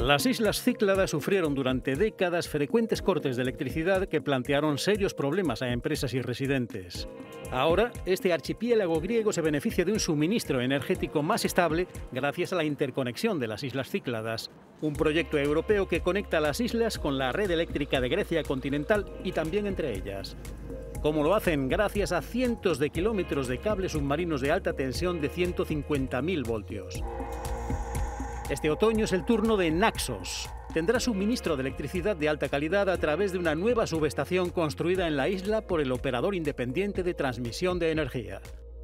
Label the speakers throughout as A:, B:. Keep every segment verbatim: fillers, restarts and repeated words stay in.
A: Las islas Cícladas sufrieron durante décadas frecuentes cortes de electricidad que plantearon serios problemas a empresas y residentes. Ahora, este archipiélago griego se beneficia de un suministro energético más estable gracias a la interconexión de las islas Cícladas, un proyecto europeo que conecta las islas con la red eléctrica de Grecia continental y también entre ellas. Como lo hacen gracias a cientos de kilómetros de cables submarinos de alta tensión de ciento cincuenta mil voltios. Este otoño es el turno de Naxos. Tendrá suministro de electricidad de alta calidad a través de una nueva subestación construida en la isla por el operador independiente de transmisión de energía.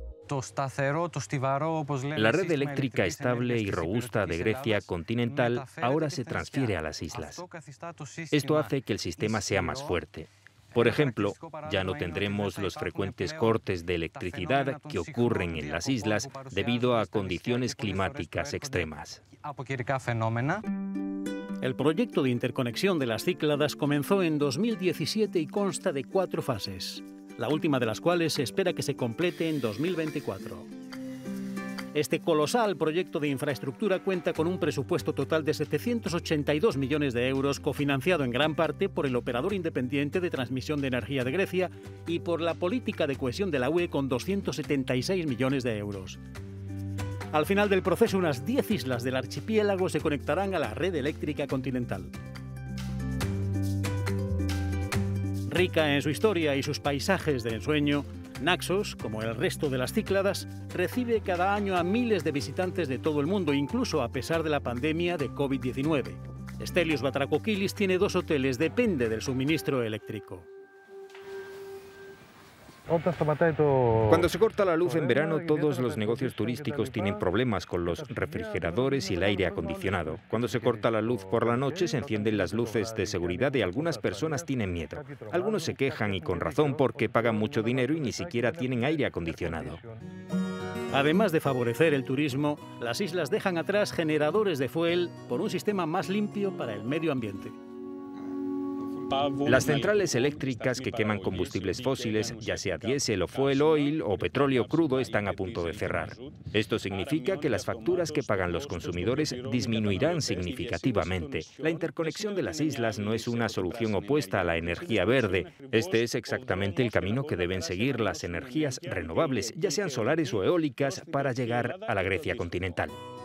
B: La red eléctrica estable y robusta de Grecia continental ahora se transfiere a las islas. Esto hace que el sistema sea más fuerte. Por ejemplo, ya no tendremos los frecuentes cortes de electricidad que ocurren en las islas debido a condiciones climáticas extremas.
A: El proyecto de interconexión de las Cícladas comenzó en dos mil diecisiete y consta de cuatro fases, la última de las cuales se espera que se complete en dos mil veinticuatro. Este colosal proyecto de infraestructura cuenta con un presupuesto total de setecientos ochenta y dos millones de euros, cofinanciado en gran parte por el operador independiente de transmisión de energía de Grecia y por la política de cohesión de la U E con doscientos setenta y seis millones de euros. Al final del proceso, unas diez islas del archipiélago se conectarán a la red eléctrica continental. Rica en su historia y sus paisajes de ensueño, Naxos, como el resto de las Cícladas, recibe cada año a miles de visitantes de todo el mundo, incluso a pesar de la pandemia de COVID diecinueve. Stelios Batrakokilis tiene dos hoteles, depende del suministro eléctrico.
B: Cuando se corta la luz en verano, todos los negocios turísticos tienen problemas con los refrigeradores y el aire acondicionado. Cuando se corta la luz por la noche, se encienden las luces de seguridad y algunas personas tienen miedo. Algunos se quejan, y con razón, porque pagan mucho dinero y ni siquiera tienen aire acondicionado.
A: Además de favorecer el turismo, las islas dejan atrás generadores de fuel por un sistema más limpio para el medio ambiente.
B: Las centrales eléctricas que queman combustibles fósiles, ya sea diésel o fuel oil o petróleo crudo, están a punto de cerrar. Esto significa que las facturas que pagan los consumidores disminuirán significativamente. La interconexión de las islas no es una solución opuesta a la energía verde. Este es exactamente el camino que deben seguir las energías renovables, ya sean solares o eólicas, para llegar a la Grecia continental.